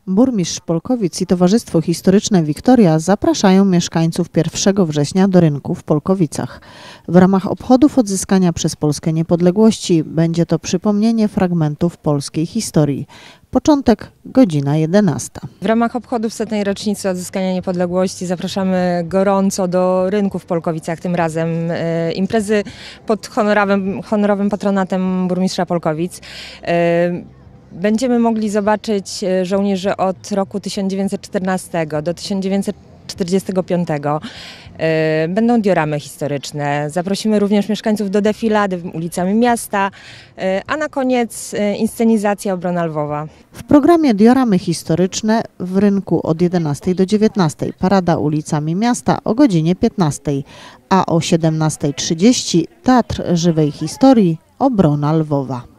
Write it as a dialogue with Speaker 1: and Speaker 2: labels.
Speaker 1: Burmistrz Polkowic i Towarzystwo Historyczne Wiktoria zapraszają mieszkańców 1 września do rynku w Polkowicach. W ramach obchodów odzyskania przez Polskę niepodległości będzie to przypomnienie fragmentów polskiej historii. Początek godzina 11.
Speaker 2: W ramach obchodów 100. rocznicy odzyskania niepodległości zapraszamy gorąco do rynku w Polkowicach, tym razem imprezy pod honorowym patronatem burmistrza Polkowic. Będziemy mogli zobaczyć żołnierzy od roku 1914 do 1945. Będą dioramy historyczne. Zaprosimy również mieszkańców do defilady ulicami miasta, a na koniec inscenizacja Obrona Lwowa.
Speaker 1: W programie dioramy historyczne w rynku od 11 do 19, parada ulicami miasta o godzinie 15, a o 17:30 Teatr Żywej Historii Obrona Lwowa.